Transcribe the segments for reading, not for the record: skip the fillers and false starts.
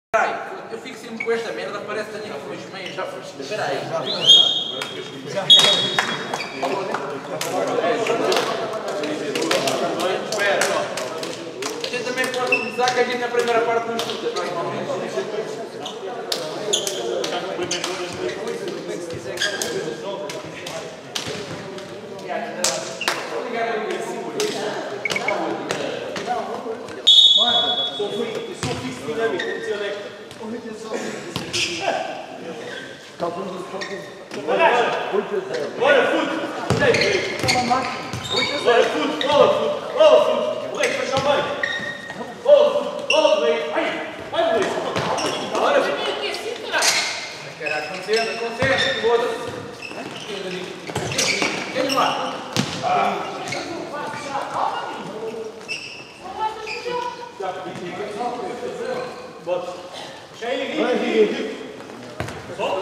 Peraí, eu fico sempre com esta merda, parece que tenho aqui umas meias já frescas. Peraí. Espera. A gente também pode utilizar que a gente na primeira parte não escuta, não é? Sou fixo dinâmico, não sei onde é que... Bora, fute! Bora, fute, bola, fute! Moleque, faz ao meio! Bola, fute, moleque! Vai, moleque! Bora, fute! Caralho, concentra, foda-se. Vem lá. Bota! Já ele aqui! Solta!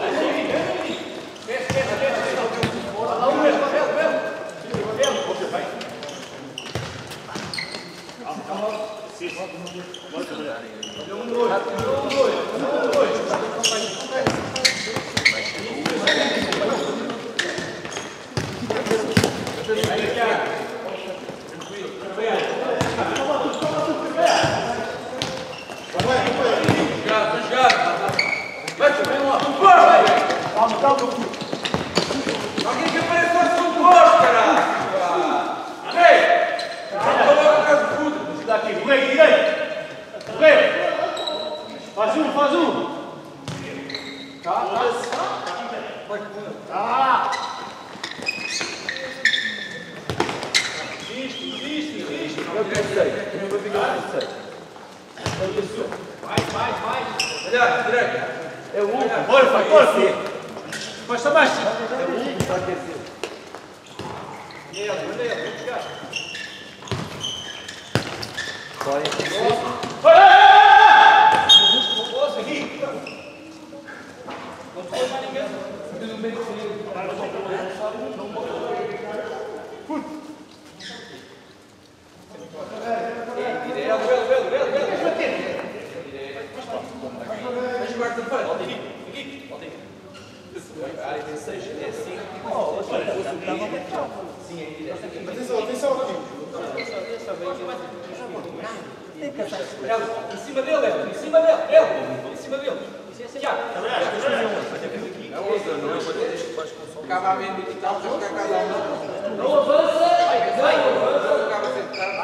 Alguém que aparece ao seu gosto, caralho! Ei! Coloca a casa de puta! Dá aqui, moleque, direito! Moleque! Faz um! Existe! Eu pensei. Vai! Olha, direito! É o último. Bora, filho! Basta mais! É o último para aquecer. Olha ele, vou pegar! Vai aquecer. Nossa, aqui! Não foi mais ninguém! Atenção aqui. Em cima dele! Tiago! Acaba a venda e tal, já fica a casa a Não avança! acaba sentado.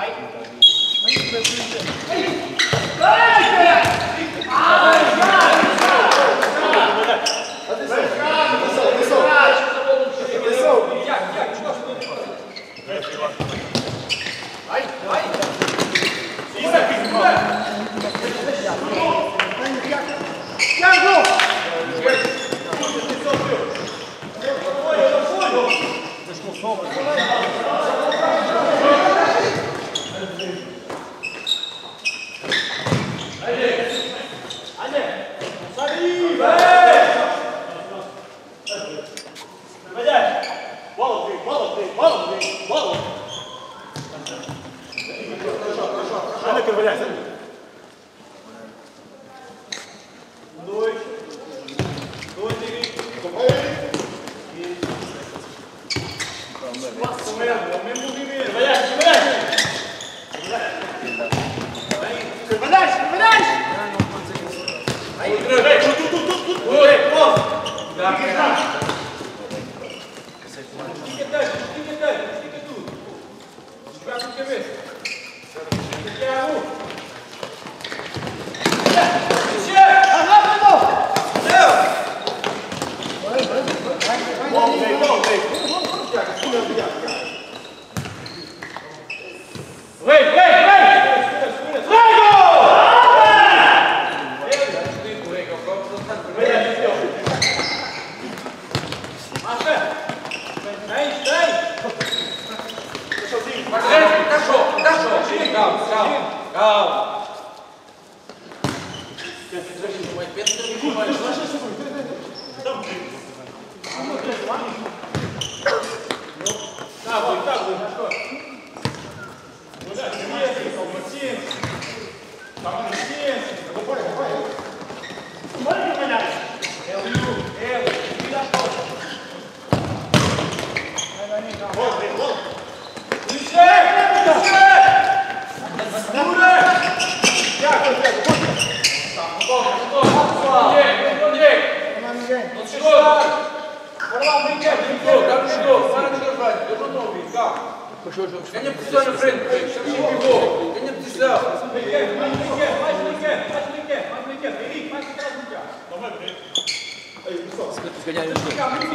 Bora lá, brinquedo, para de gravar, eu não estou a ouvir, calma. Ganha posição na frente, estamos em pivô, ganha posição. Brinquedo, mais brinquedo, Henrique, mais atrás do carro. Não vai ver. Aí, pessoal. Se ganhar, eu vou.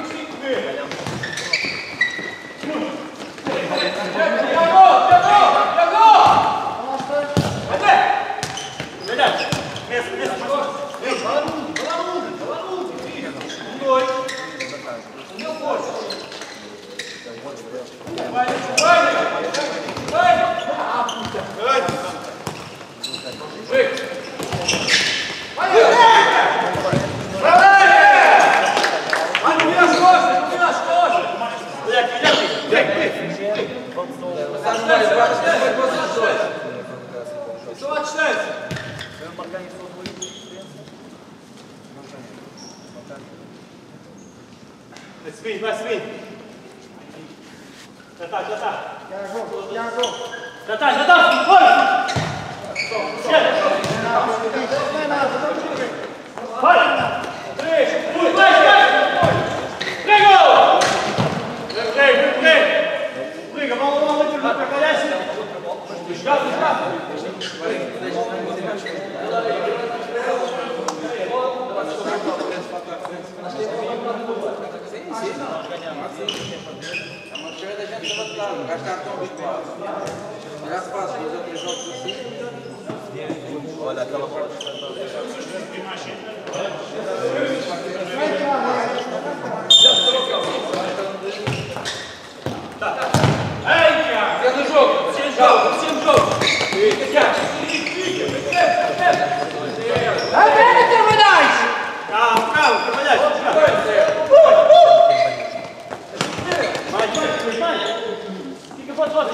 Vai subir. Já tá. Já tá. Vai! Vai! 3, 2, vai! Prego! Briga, vamos para cá. Joga. É uma cheia da gente levantar, o gajo está tão habituado. Já se faz 2 ou 3 jogos assim. Olha aquela bola. Fez o jogo, sem jogo. Vai ver, Trabalhais! Calma, Trabalhais. Mais. Fica para trás.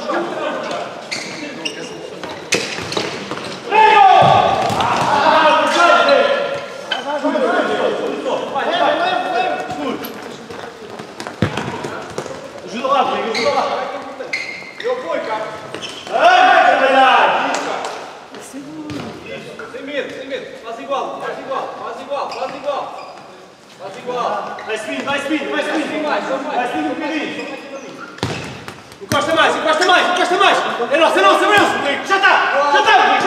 Ajuda lá. Eu fui, cara. Sem medo. Faz igual. Vai subindo. Vai subindo um bocadinho. Encosta mais. É nosso, Rodrigo. Já está, Rodrigo.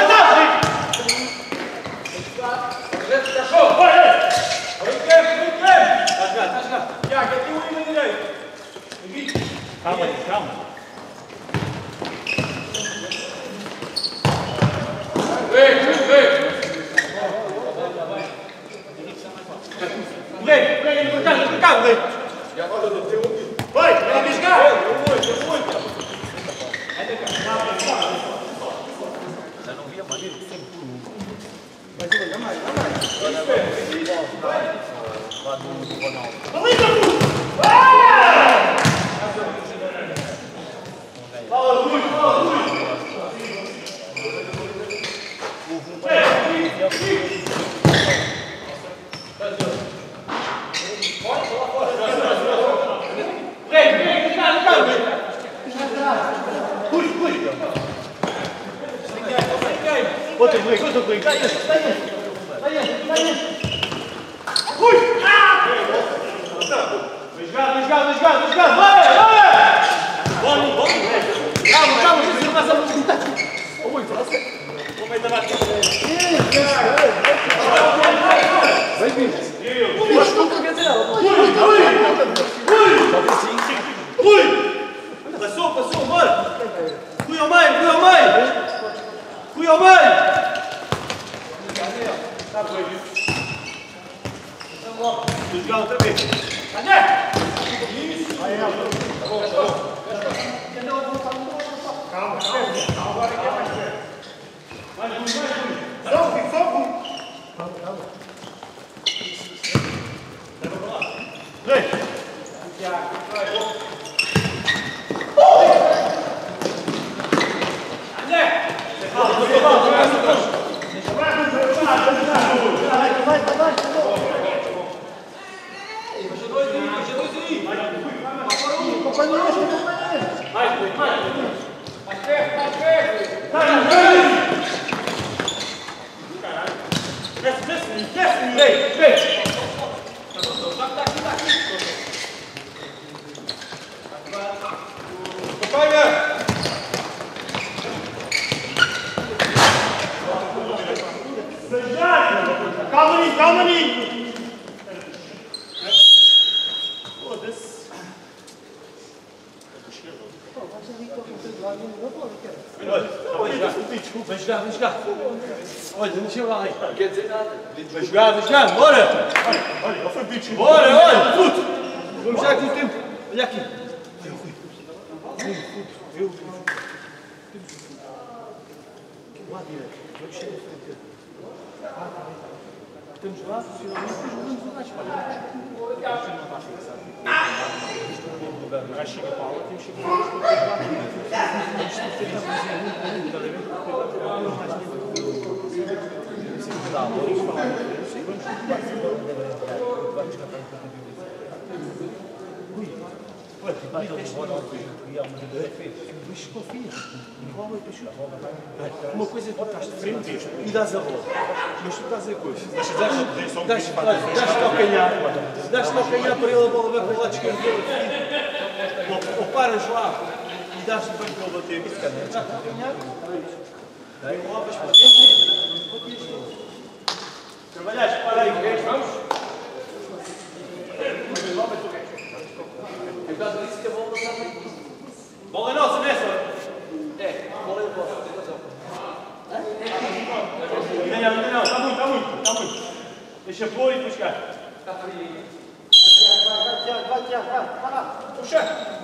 Cachorro! Vai. Brinquedo! Está a jogar. Tiago, aqui o Lima direito. Calma. Vem! Pega no carro, Rodrigo. Vai, arriscar. Outro Rodrigo. Vai. Ui! Jogar. Vai! Bom. Calma, você não passa muito. Como é que vai? Vai vir. Ui! Passou, bora! Fui ao meio! Vou jogar outra vez. André! Isso! Calma. Agora aqui é mais perto. Mais um. Só um. Calma. Vem! André! Mais perto! Desce! Vem! Calma ali! Vem jogar. Olha, não chega lá. Não quer dizer nada. Vem jogar, bora! Olha, foi bicho. Bora, puto! Vamos já aqui o tempo. Olha aqui. Eu. Lá direito. Vamos chegar à frente. Estamos lá, finalmente, depois jogamos o gajo. Já chega para lá, temos que chegar. Uma coisa é que tu estás de frente e dás a bola, mas tu estás a coisa. Dás-te ao canhar para ele a bola vai para o lado esquerdo ou paras lá e dás-te bem para ele bater. Dás-te ao canhar, daí levas para dentro. Trabalhaste, para aí, queres? Vamos? É por causa disso que a bola não está bem. Bola é nossa, nessa! É, a bola é vossa, tem razão. Não, está muito. Deixa pôr e depois cá. Está frio. Vai. Puxa!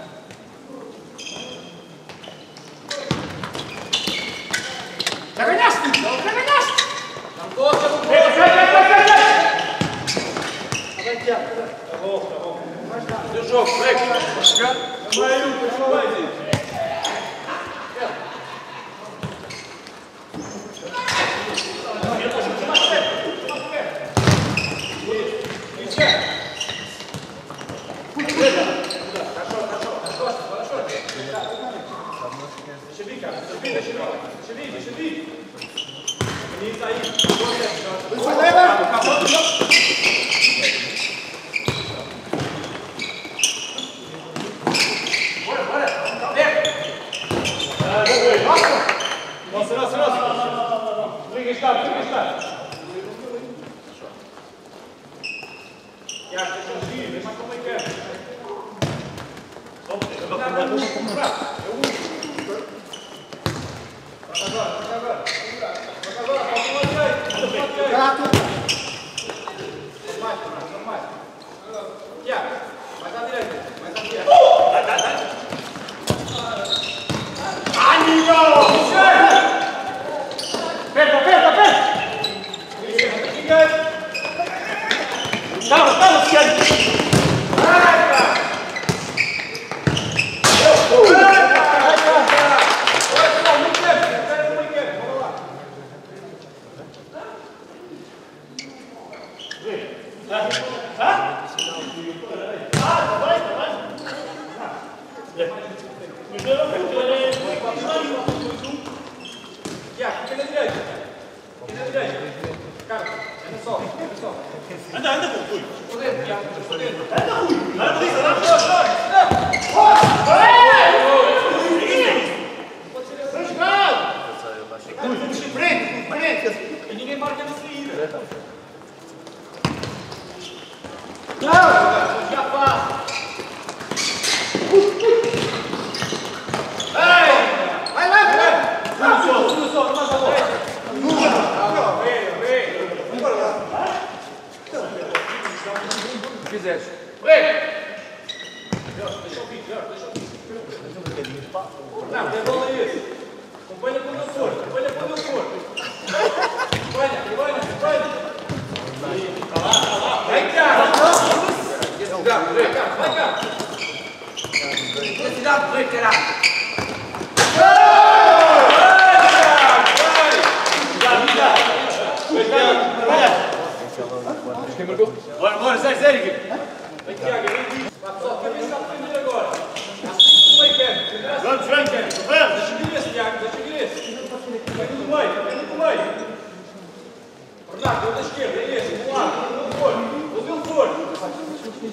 Já ganhaste! Não estou, Tá bom. Deu jogo, vem. Vamos jogar. Deixa vir. Isso aí. Nossa. Liga está. Já, deixa vir, vê mais como é que é. Não, tem bola aí. Acompanha quando eu for. Acompanha. Vem cá. Intensidade, vem, caralho! Bora, sai, sério. Vem, Tiago, vem. Pessoal, cabeça a defender agora. Assim como é que é. Vamos. Deixa vir esse, Tiago, Vem do meio. Renato, eu da esquerda, é esse, do lado. Onde ele for.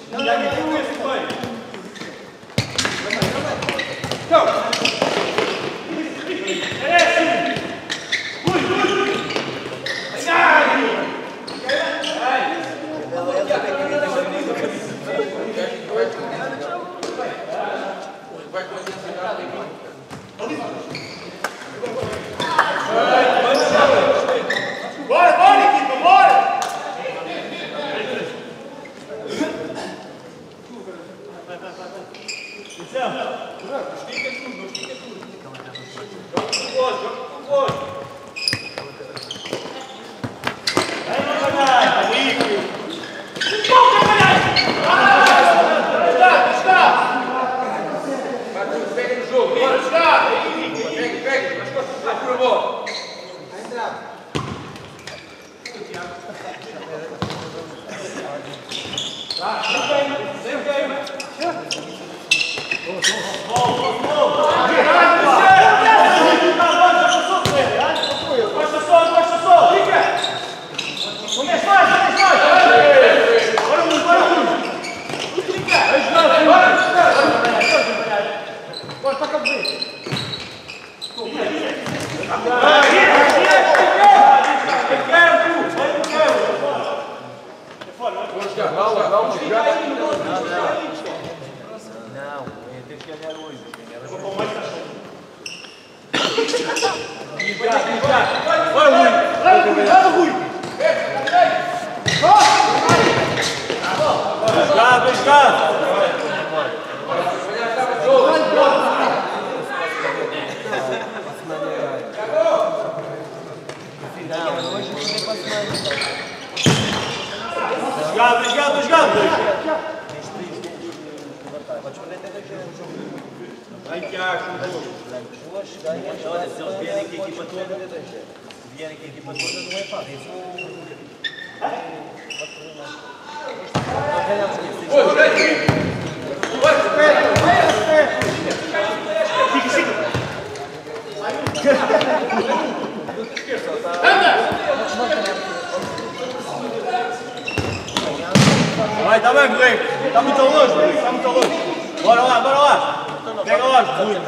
Vai, tá bem, Rodrigo. Está muito longe, Rodrigo. Está muito longe. Bora lá, bora lá. Pega lá, Rodrigo.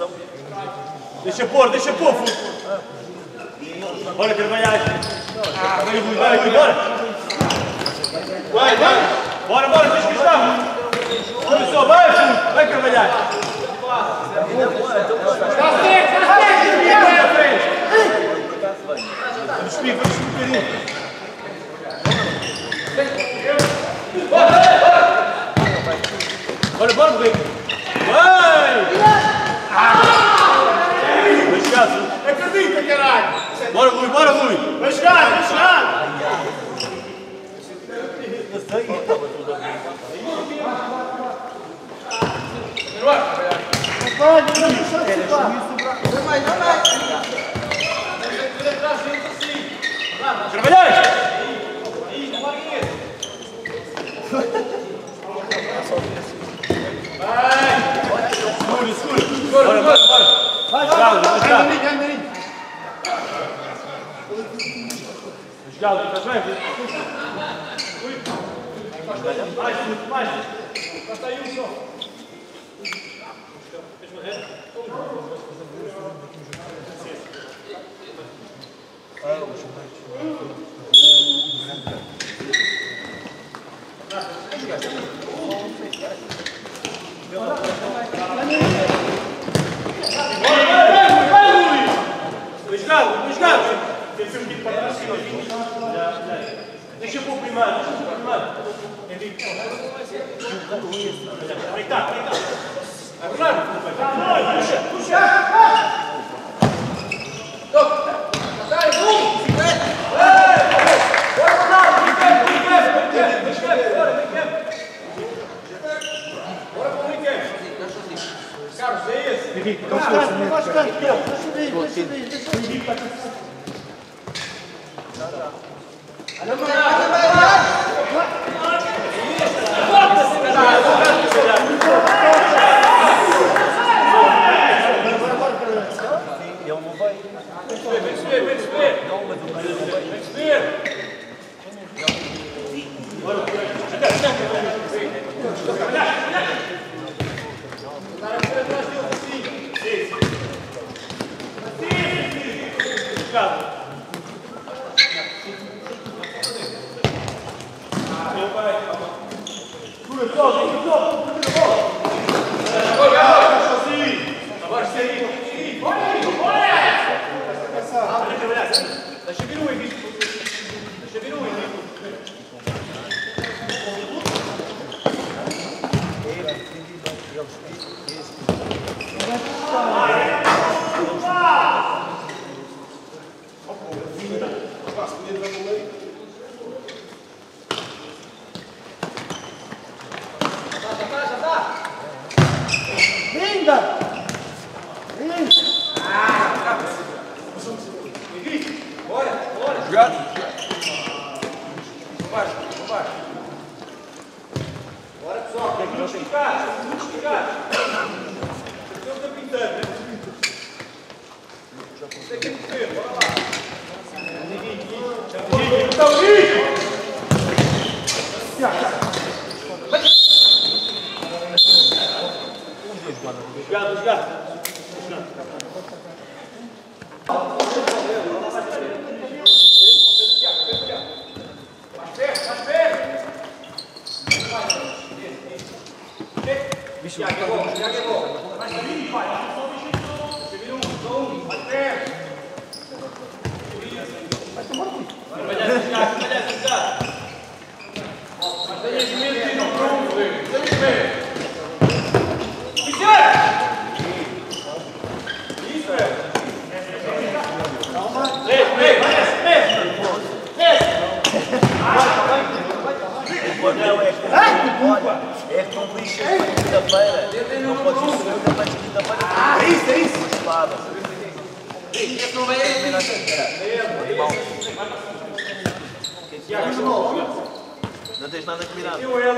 Deixa pôr, Futo. Bora, Carvalhais. Vai, Rui, bora. Vai. Bora, tens que estar. Olha só, vai, Futo. Vai, Carvalhais. Está certo. Vamos subir um bocadinho. Bora, Rodrigo! Vai! Vai chegar, Acredita, caralho! Bora, Rui! Vai chegar! Trabalhais! Segura! Bora! Vai chegar! Estás bem? Mais! Basta aí só! Deixa eu pôr primeiro. Aí tá. Puxa. Carlos, é esse? Vem subir. Não tens nada combinado.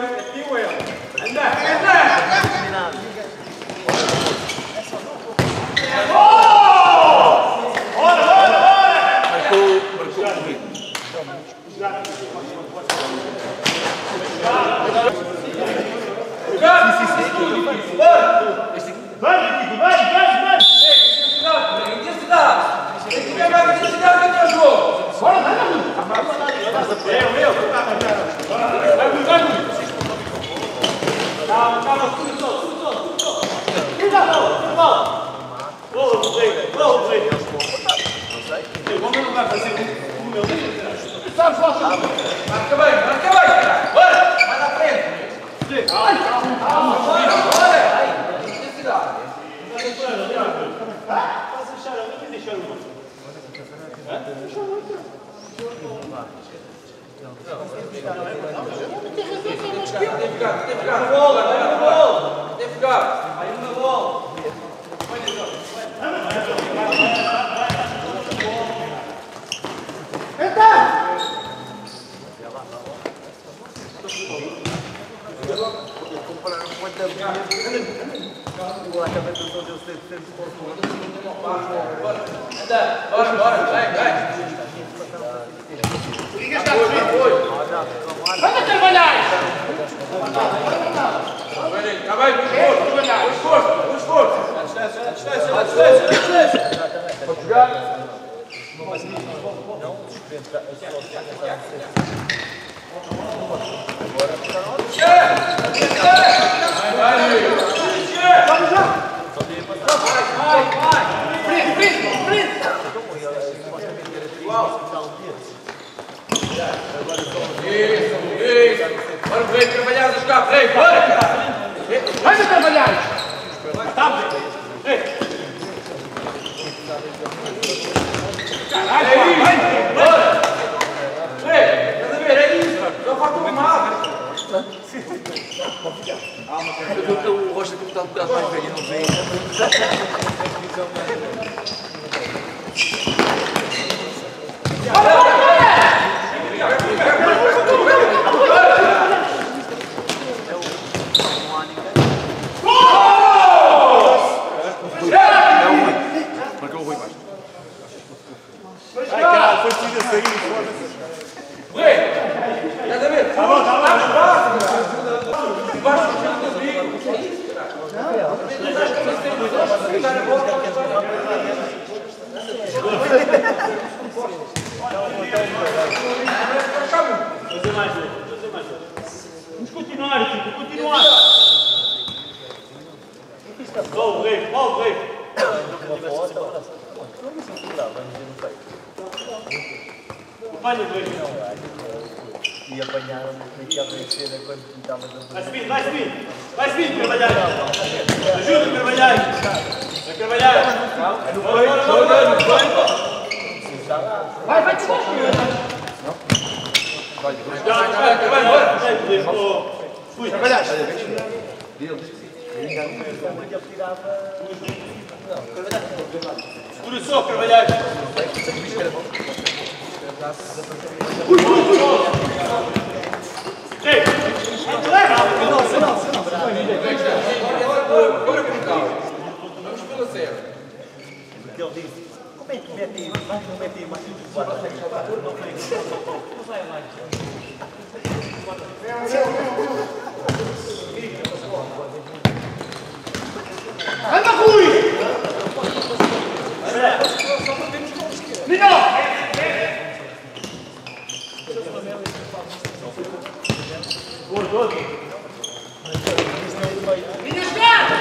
Marca bem, cara. Bora, vai na frente. Bora. Intensidade. Tem que ficar na bola. Tem que ficar. Aí na bola. Bora, vai. Vamos trabalhar! Tá bem, esforço. Pode jogar. Bora, vem trabalhar os carros, vem, bora! Vai trabalhar! Caralho, vai! Bora! Vem, estás a ver, é isso! Só falta uma mapa! O Rocha está um bocado mais velho, não vem? Marcou o Rui baixo. Ai, caralho, foi decidido a sair, foda-se. Estás a ver? Tá bom. tipo, continuar. Gol, Rei, gol, Rei. Acompanha o Rei. E apanharam naquela cena quando estava dando. Vai subindo, Carvalhais. Ajuda, Carvalhais. Vai, Carvalhais. No peito, joga no peito. Vai, vai, te Vai, Carvalhais. Segura só, Carvalhais. Ei, Vamos pelo zero. Ele disse: como é que mete mais? Não mete mais de fora. Anda, Rui! Melhor! Minha jogada!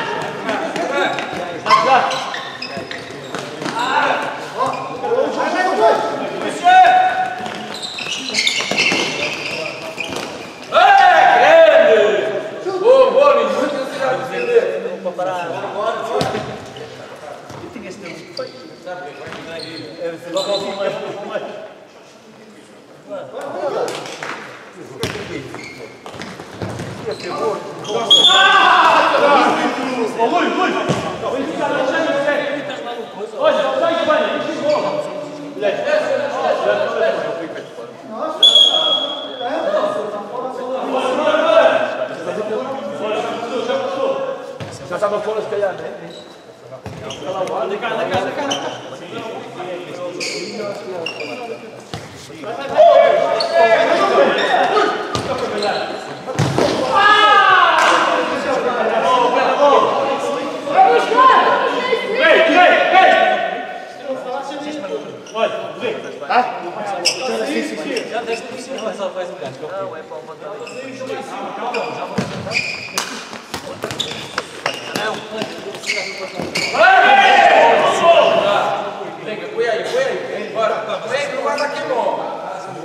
Já estava fora, se calhar, né? Já deste por cima, mas só faz um gajo. Não, é para o Venga, põe aí. Bora. Vem que não vai dar aqui bom.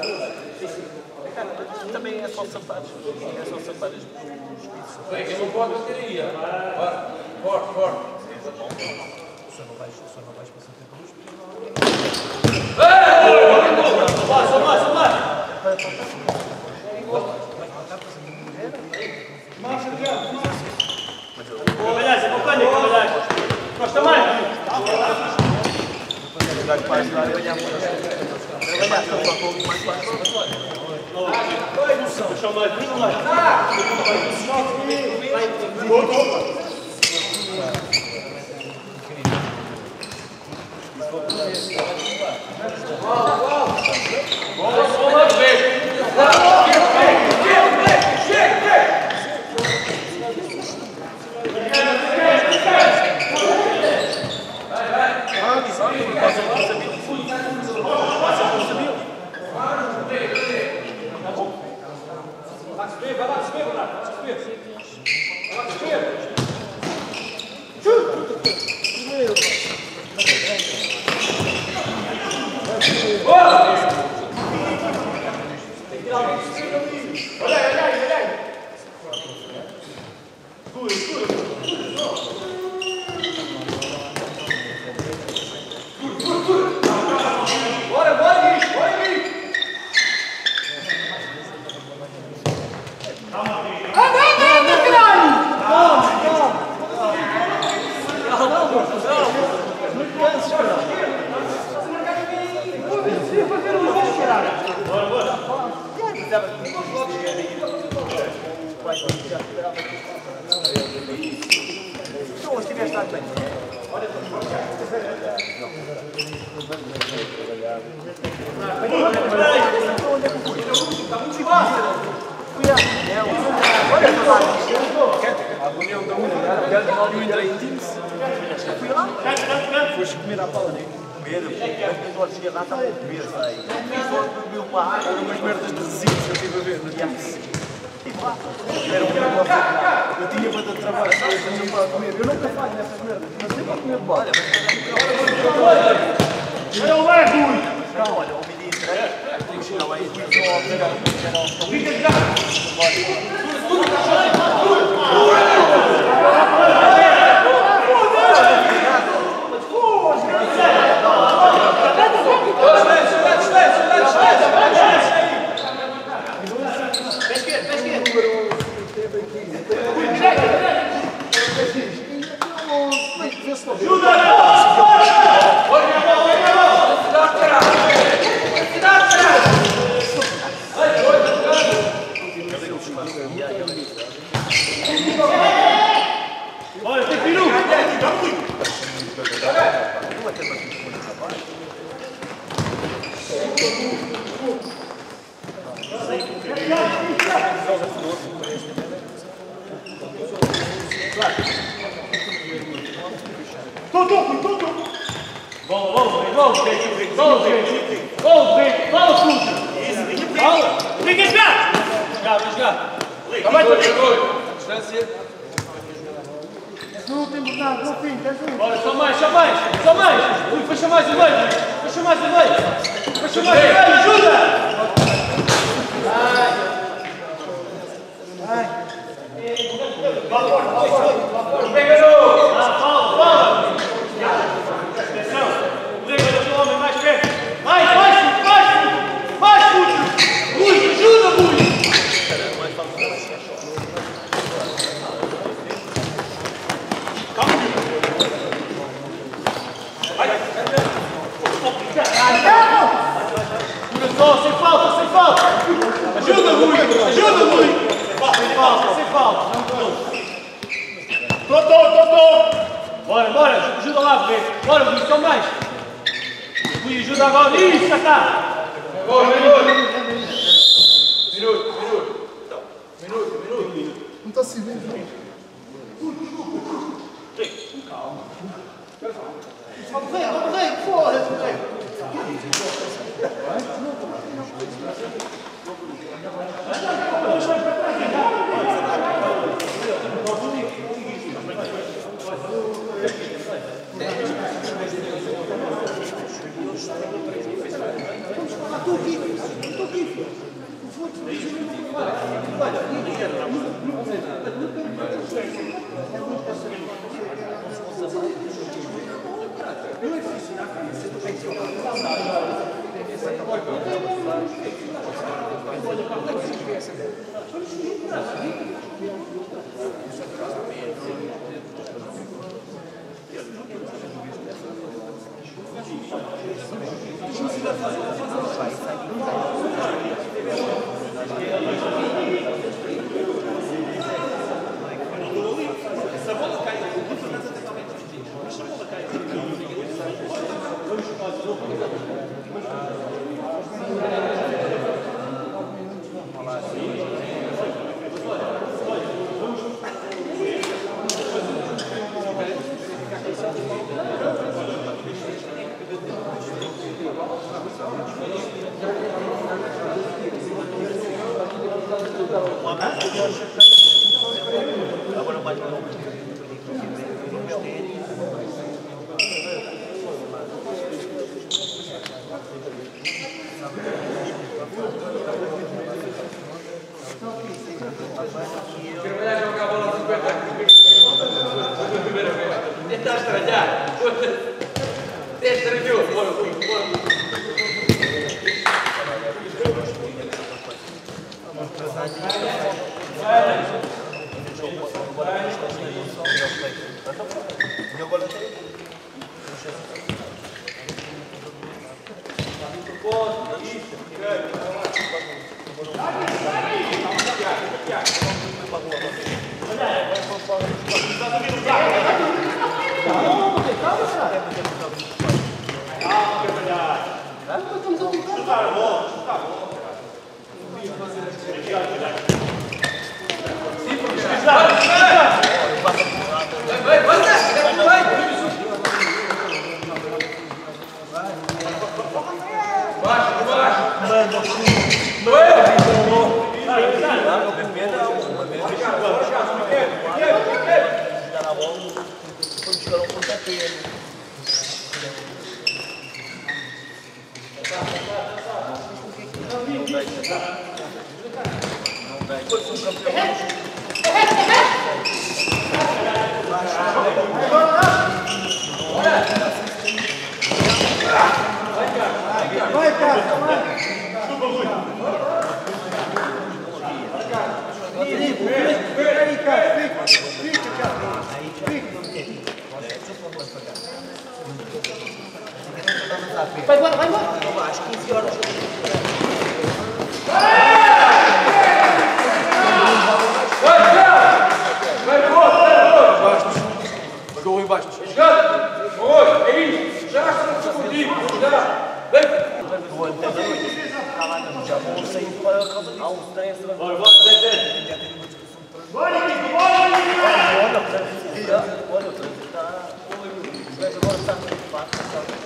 Também é só sapatos. É só sapatos dos pisos. Vem, que não pode bateria. Bora. Forte. Só não vais para Santa Cruz. Carvalhais, acompanha, Carvalhais. Gosta mais? Foste comer à pala, nem comer, porque quando cheguei lá estava a comer, sai. E só bebeu uma água, umas merdas de resíduos que eu estive a ver. Eu tinha para trabalho, para comer. Eu nunca falho nessas merdas, mas sempre a comer bola. Não é ruim. Não, olha, o ministro, eu tenho que chegar lá e Olha, tem peru! Bora, só mais! Ui, fecha mais o meio! Fecha mais o meio! Ajuda! Fala! Atenção! Lembra do homem mais perto! Mais, puto! Ui, ajuda, Rui! Sem falta! Ajuda, Rui! Sem falta! Tô! Bora! Ajuda lá, Rui! Bora, Rui, só mais! Rui, ajuda agora! Isso, já está! Minuto! Não está assim bem, Vamos ver, foda-se! Vai embora, vai embora. Às 15 horas. Jogou embaixo. Jogando! Oi, é isso! Já está contigo! Já! Vem! Já vou sair para a casa. Há um stress. Bora, bora, Zé. Bora, equipe, bora! Olha, para visitar. Olha, para visitar. Mas agora está muito fácil.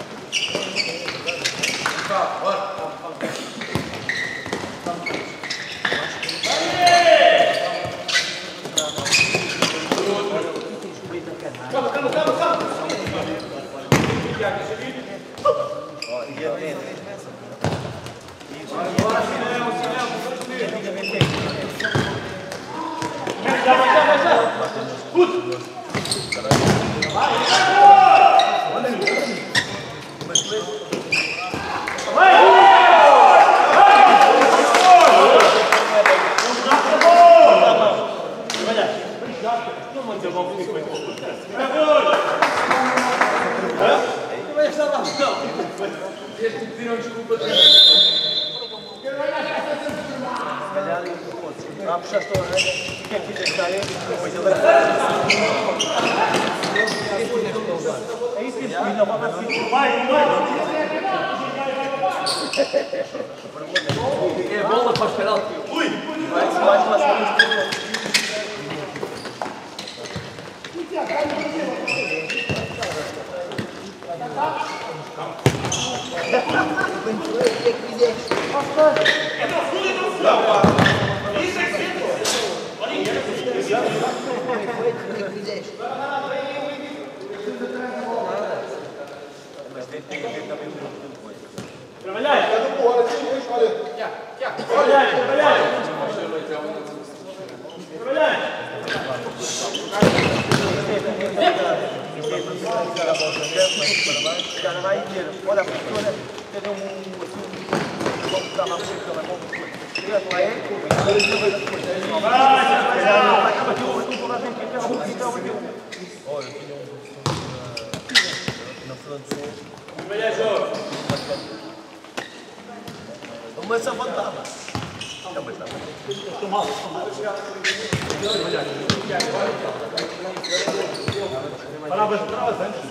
É bola para os penaltis. Ui! Mais fácil. Mas avançava. Palavras antes.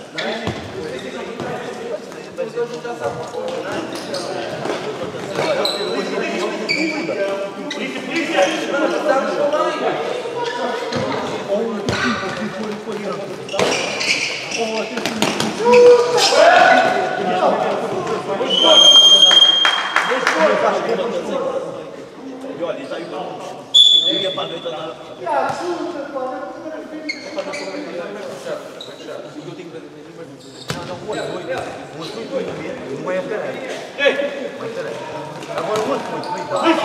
E olha, isso aí eu ia para a noite andar. Não é a carreira. Agora o outro muito bem dá.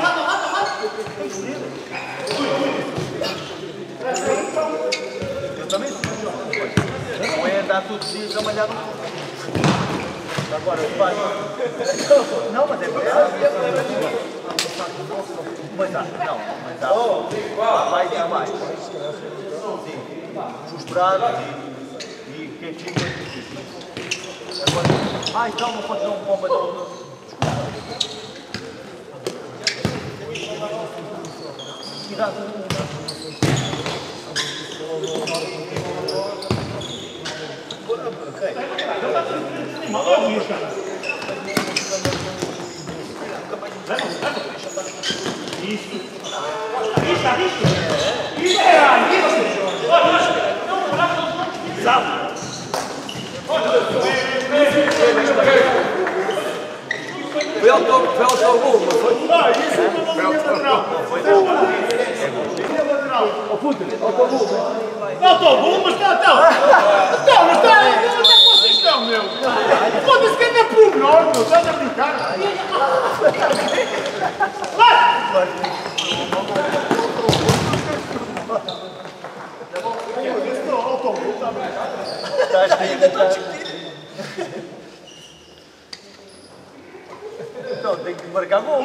Eu também sou. Não é andar todos os dias a malhar no corpo. Agora o pai. Não, mas é verdade. Mas há, não, mas há. Vai e vai. Frustrado e quem fica. Agora, então não pode dar um bomba de Foi autogol, não foi? Ah, isso é uma linha lateral. Autogol, Não estou bom, mas está. Mas está. Onde é que vocês estão, meu? Foda-se que anda por menor, meu. Estás a brincar? Vai! Esse autogol está a brincar. Então, tem que marcar gol.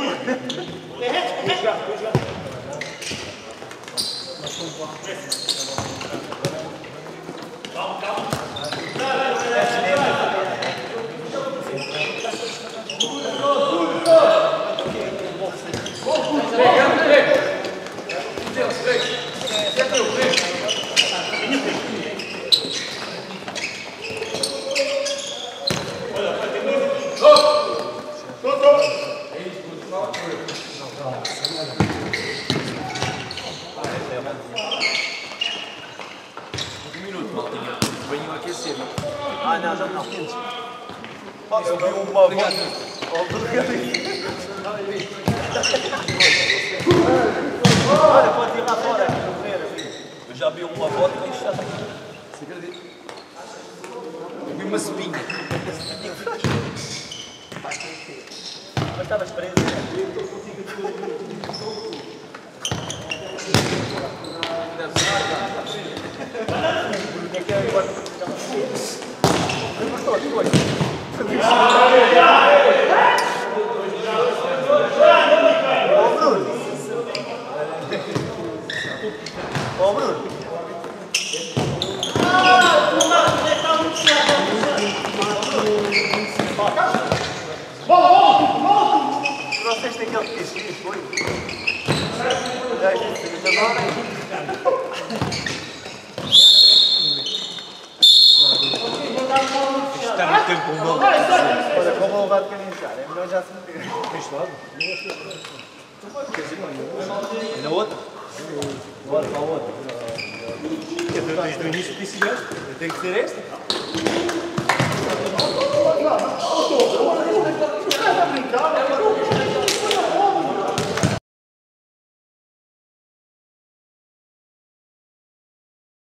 Ah, não, já não. Posso ouvir uma voz? Olha, pode ir lá fora. Eu já vi uma foto com isto. Você acredita? Vi uma espinha. Mas estavas preso. O que é agora? Ô Bruno! Vocês têm aquele que foi? Está no tempo um gol. Olha, como ele vai de caminhar, é melhor já se meter. Este lado? E na outra? Bora para a outra. Desde o início disse já. Tem que ser esta.